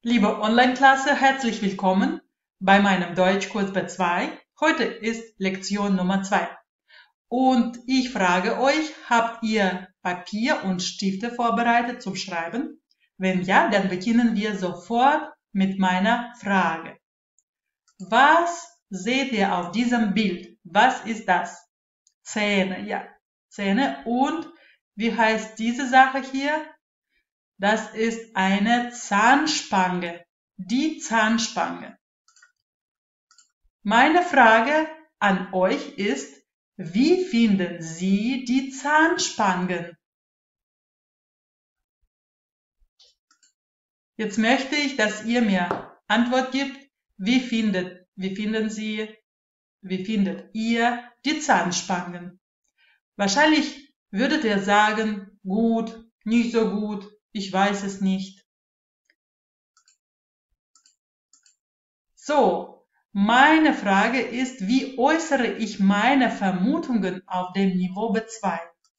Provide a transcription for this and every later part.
Liebe Online-Klasse, herzlich willkommen bei meinem Deutschkurs B2. Heute ist Lektion Nummer 2. Und ich frage euch, habt ihr Papier und Stifte vorbereitet zum Schreiben? Wenn ja, dann beginnen wir sofort mit meiner Frage. Was seht ihr auf diesem Bild? Was ist das? Zähne, ja, Zähne. Und wie heißt diese Sache hier? Das ist eine Zahnspange. Die Zahnspange. Meine Frage an euch ist, wie finden Sie die Zahnspangen? Jetzt möchte ich, dass ihr mir Antwort gibt, wie findet ihr die Zahnspangen? Wahrscheinlich würdet ihr sagen, gut, nicht so gut, ich weiß es nicht. So, meine Frage ist, wie äußere ich meine Vermutungen auf dem Niveau B2?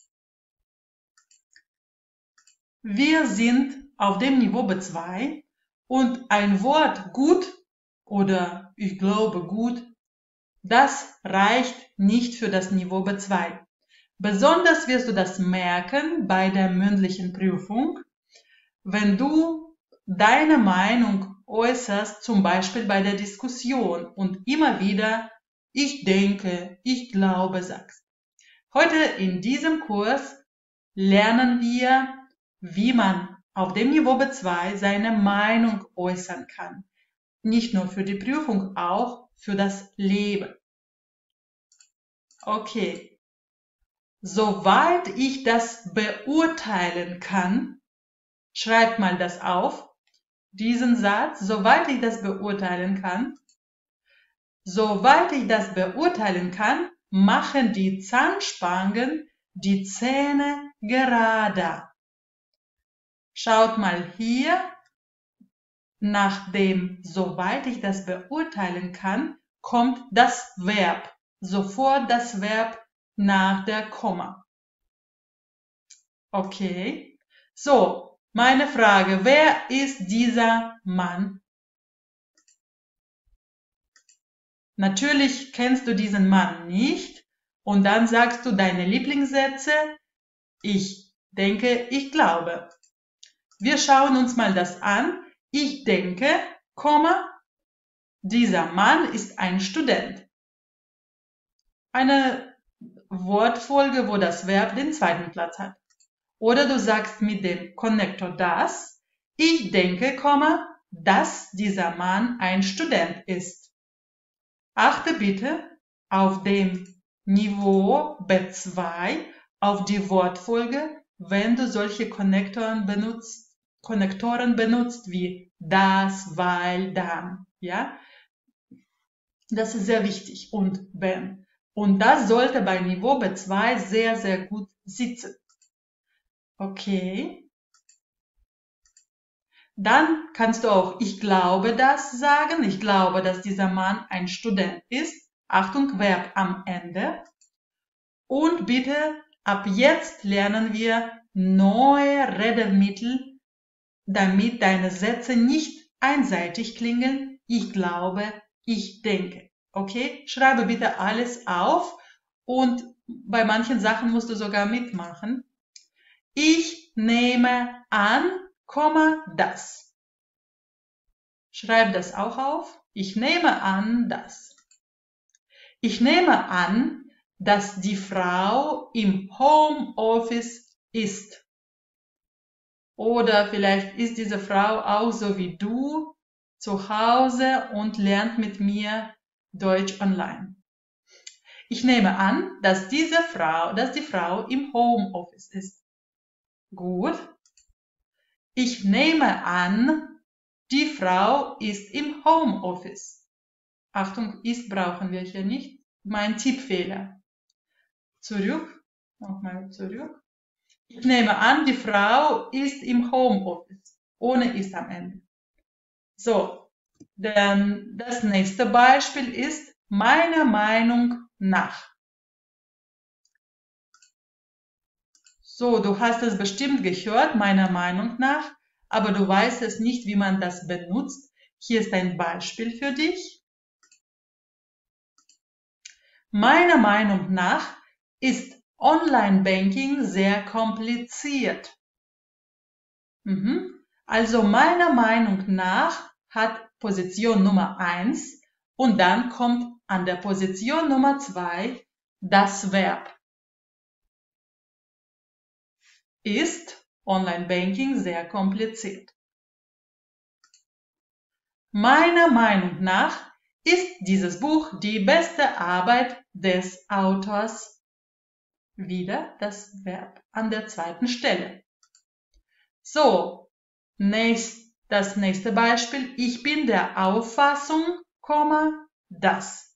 Wir sind auf dem Niveau B2 und ein Wort gut oder ich glaube gut, das reicht nicht für das Niveau B2. Besonders wirst du das merken bei der mündlichen Prüfung, wenn du deine Meinung äußerst, zum Beispiel bei der Diskussion und immer wieder ich denke, ich glaube sagst. Heute in diesem Kurs lernen wir, wie man auf dem Niveau B2 seine Meinung äußern kann. Nicht nur für die Prüfung, auch für das Leben. Okay. Soweit ich das beurteilen kann, schreibt mal das auf, diesen Satz, soweit ich das beurteilen kann. Soweit ich das beurteilen kann, machen die Zahnspangen die Zähne gerader. Schaut mal hier, nach dem soweit ich das beurteilen kann, kommt das Verb. Sofort das Verb nach der Komma. Okay. So, meine Frage, wer ist dieser Mann? Natürlich kennst du diesen Mann nicht und dann sagst du deine Lieblingssätze. Ich denke, ich glaube. Wir schauen uns mal das an. Ich denke, dieser Mann ist ein Student. Eine Wortfolge, wo das Verb den zweiten Platz hat. Oder du sagst mit dem Konnektor das. Ich denke, dass dieser Mann ein Student ist. Achte bitte auf dem Niveau B2 auf die Wortfolge, wenn du solche Konnektoren benutzt wie das, weil, dann. Ja? Das ist sehr wichtig. Und wenn. Und das sollte bei Niveau B2 sehr, sehr gut sitzen. Okay. Dann kannst du auch ich glaube das sagen. Ich glaube, dass dieser Mann ein Student ist. Achtung, Verb am Ende. Und bitte, ab jetzt lernen wir neue Redemittel, damit deine Sätze nicht einseitig klingen. Ich glaube, ich denke. Okay? Schreibe bitte alles auf und bei manchen Sachen musst du sogar mitmachen. Ich nehme an, das. Schreib das auch auf. Ich nehme an, dass. Ich nehme an, dass die Frau im Homeoffice ist. Oder vielleicht ist diese Frau auch so wie du zu Hause und lernt mit mir Deutsch online. Ich nehme an, dass die Frau im Homeoffice ist. Gut. Ich nehme an, die Frau ist im Homeoffice. Achtung, ist brauchen wir hier nicht. Mein Tippfehler. Zurück. Nochmal zurück. Ich nehme an, die Frau ist im Homeoffice. Ohne ist am Ende. So, dann das nächste Beispiel ist meiner Meinung nach. So, du hast es bestimmt gehört, meiner Meinung nach. aber du weißt es nicht, wie man das benutzt. Hier ist ein Beispiel für dich. Meiner Meinung nach ist Online-Banking sehr kompliziert. Also meiner Meinung nach hat Position Nummer 1 und dann kommt an der Position Nummer 2 das Verb. Ist Online-Banking sehr kompliziert? Meiner Meinung nach ist dieses Buch die beste Arbeit des Autors. Wieder das Verb an der zweiten Stelle. So, das nächste Beispiel. Ich bin der Auffassung, dass.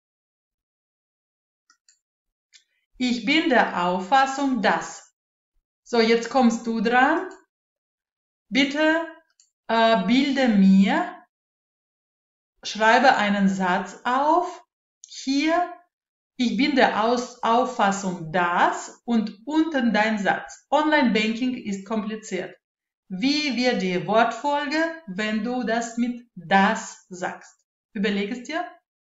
Ich bin der Auffassung, dass. So, jetzt kommst du dran. Bitte bilde mir, schreibe einen Satz auf. Hier, ich bin der Auffassung, dass und unten dein Satz. Online-Banking ist kompliziert. Wie wird die Wortfolge, wenn du das mit das sagst? Überleg es dir.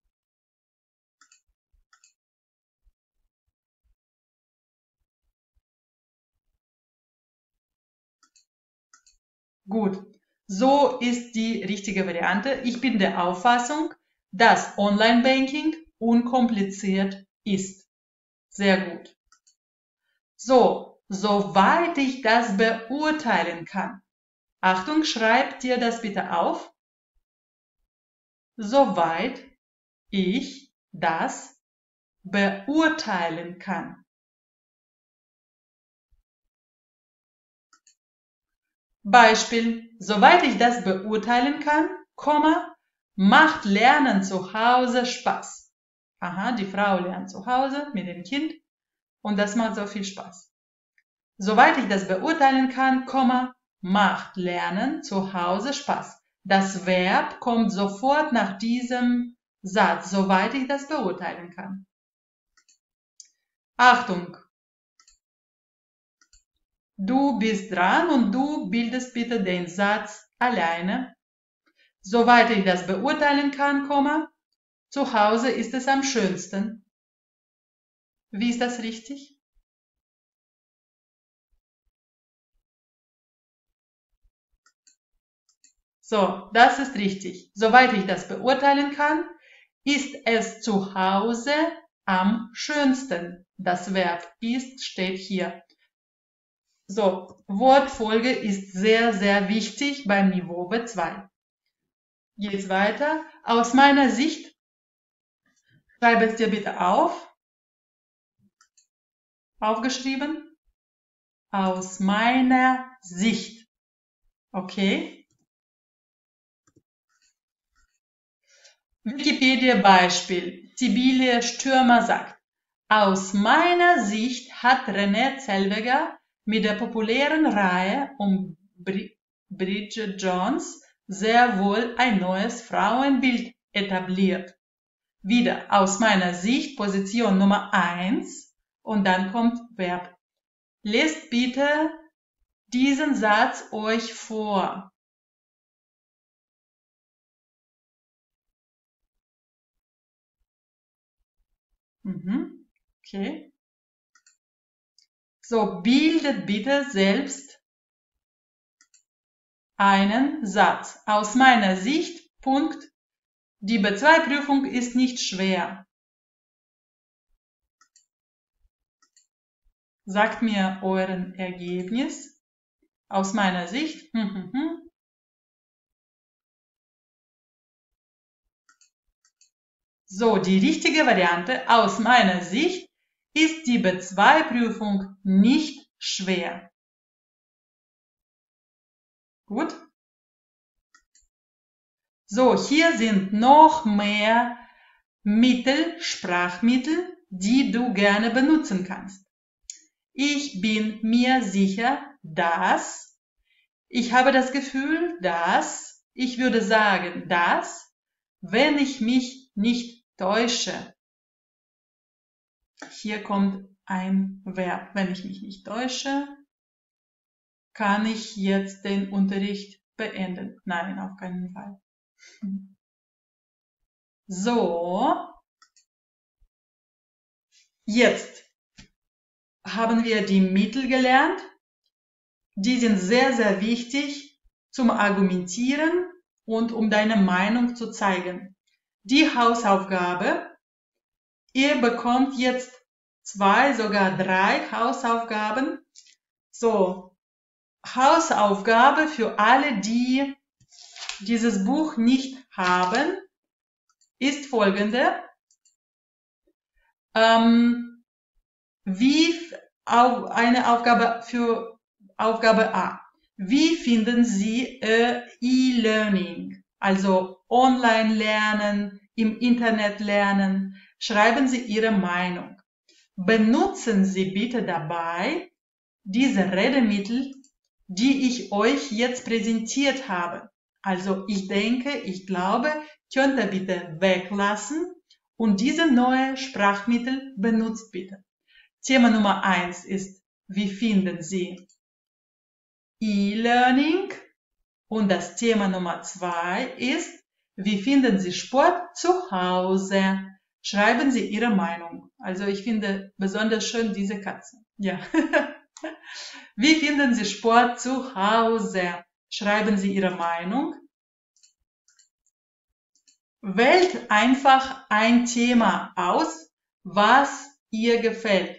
Gut, so ist die richtige Variante. Ich bin der Auffassung, dass Online-Banking unkompliziert ist. Sehr gut. So, soweit ich das beurteilen kann. Achtung, schreib dir das bitte auf. Soweit ich das beurteilen kann. Beispiel, soweit ich das beurteilen kann, macht Lernen zu Hause Spaß. Aha, die Frau lernt zu Hause mit dem Kind und das macht so viel Spaß. Soweit ich das beurteilen kann, macht Lernen zu Hause Spaß. Das Verb kommt sofort nach diesem Satz, soweit ich das beurteilen kann. Achtung! Du bist dran und du bildest bitte den Satz alleine. Soweit ich das beurteilen kann, zu Hause ist es am schönsten. Wie ist das richtig? So, das ist richtig. Soweit ich das beurteilen kann, ist es zu Hause am schönsten. Das Verb ist steht hier. So, Wortfolge ist sehr, sehr wichtig beim Niveau B2. Geht's weiter. Aus meiner Sicht, schreibe es dir bitte auf. Aufgeschrieben. Aus meiner Sicht. Okay. Wikipedia-Beispiel. Sibylle Stürmer sagt, aus meiner Sicht hat Renée Zellweger mit der populären Reihe um Bridget Jones sehr wohl ein neues Frauenbild etabliert. Wieder aus meiner Sicht Position Nummer 1 und dann kommt Verb. Lest bitte diesen Satz euch vor. Okay. So, bildet bitte selbst einen Satz. Aus meiner Sicht, Punkt. Die B2-Prüfung ist nicht schwer. Sagt mir euren Ergebnis. Aus meiner Sicht. So, die richtige Variante aus meiner Sicht ist die B2-Prüfung nicht schwer. Gut? So, hier sind noch mehr Mittel, Sprachmittel, die du gerne benutzen kannst. Ich bin mir sicher, dass, ich habe das Gefühl, dass, ich würde sagen, dass, wenn ich mich nicht täusche. Hier kommt ein Verb, wenn ich mich nicht täusche. kann ich jetzt den Unterricht beenden? Nein, auf keinen Fall. So, jetzt haben wir die Mittel gelernt. Die sind sehr, sehr wichtig zum Argumentieren und um deine Meinung zu zeigen. Die Hausaufgabe, ihr bekommt jetzt 2, sogar 3 Hausaufgaben. So, Hausaufgabe für alle, die dieses Buch nicht haben, ist folgende. Eine Aufgabe für Aufgabe A. Wie finden Sie E-Learning? Also online lernen, im Internet lernen. Schreiben Sie Ihre Meinung. Benutzen Sie bitte dabei diese Redemittel, die ich euch jetzt präsentiert habe. Also ich denke, ich glaube, könnt ihr bitte weglassen und diese neue Sprachmittel benutzt bitte. Thema Nummer 1 ist, wie finden Sie E-Learning? Und das Thema Nummer 2 ist, wie finden Sie Sport zu Hause? Schreiben Sie Ihre Meinung. Also ich finde besonders schön diese Katze. Ja. Wie finden Sie Sport zu Hause? Schreiben Sie Ihre Meinung. Wählt einfach ein Thema aus, was ihr gefällt.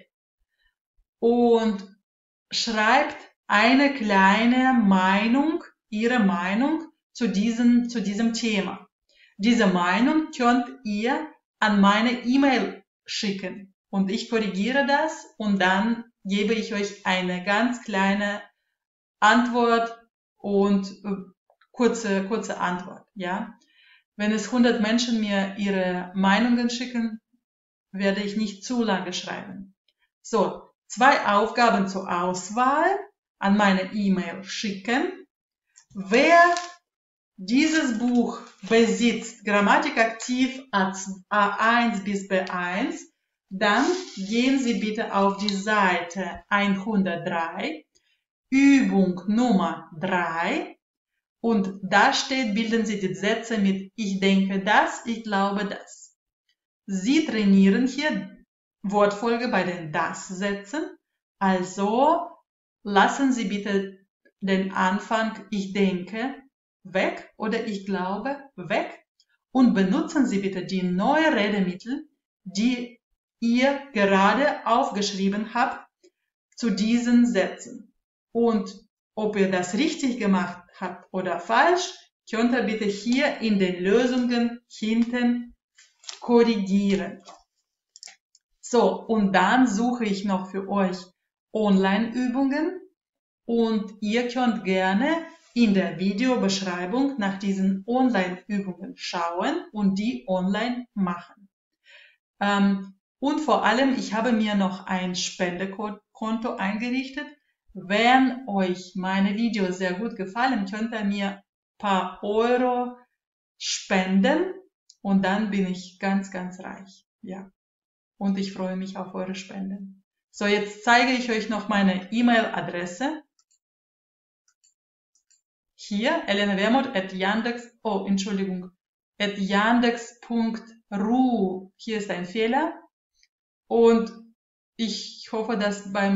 Und schreibt eine kleine Meinung, Ihre Meinung zu diesem Thema. Diese Meinung könnt ihr an meine E-Mail schicken und ich korrigiere das und dann gebe ich euch eine ganz kleine Antwort und kurze Antwort. Ja? Wenn es 100 Menschen mir ihre Meinungen schicken, werde ich nicht zu lange schreiben. So, 2 Aufgaben zur Auswahl an meine E-Mail schicken. Wer dieses Buch besitzt, Grammatik aktiv A1 bis B1, dann gehen Sie bitte auf die Seite 103, Übung Nummer 3 und da steht, bilden Sie die Sätze mit ich denke das, ich glaube das. Sie trainieren hier Wortfolge bei den Das-Sätzen, also lassen Sie bitte den Anfang ich denke weg oder ich glaube weg und benutzen Sie bitte die neuen Redemittel, die ihr gerade aufgeschrieben habt zu diesen Sätzen. Und ob ihr das richtig gemacht habt oder falsch, könnt ihr bitte hier in den Lösungen hinten korrigieren. So, und dann suche ich noch für euch Online-Übungen und ihr könnt gerne in der Videobeschreibung nach diesen Online-Übungen schauen und die online machen. Und vor allem, ich habe mir noch ein Spendekonto eingerichtet. Wenn euch meine Videos sehr gut gefallen, könnt ihr mir ein paar Euro spenden und dann bin ich ganz, ganz reich. Ja. Und ich freue mich auf eure Spenden. So, jetzt zeige ich euch noch meine E-Mail-Adresse. Hier, @yandex.ru. Hier ist ein Fehler. Und ich hoffe, dass bei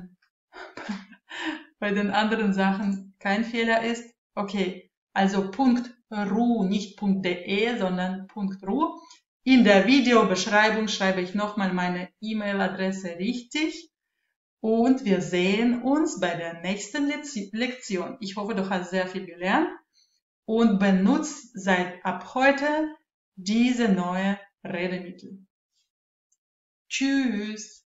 den anderen Sachen kein Fehler ist. Okay, also .ru, nicht .de, sondern .ru. In der Videobeschreibung schreibe ich nochmal meine E-Mail-Adresse richtig und wir sehen uns bei der nächsten Lektion. Ich hoffe, du hast sehr viel gelernt und benutzt seit ab heute diese neue Redemittel. Tschüss!